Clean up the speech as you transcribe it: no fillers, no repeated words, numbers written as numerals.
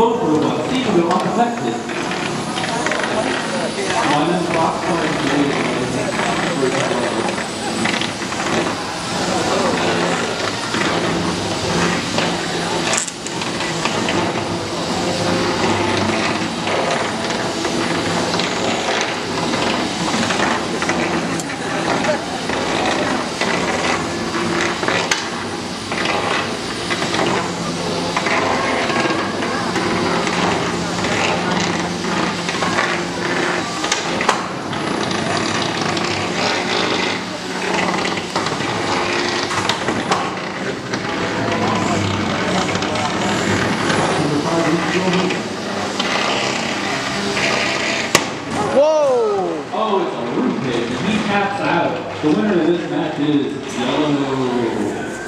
both robots seem to go unaffected. One in the box, one in the Whoa! Oh, it's a roof hit, and he taps out. The winner of this match is Yellow.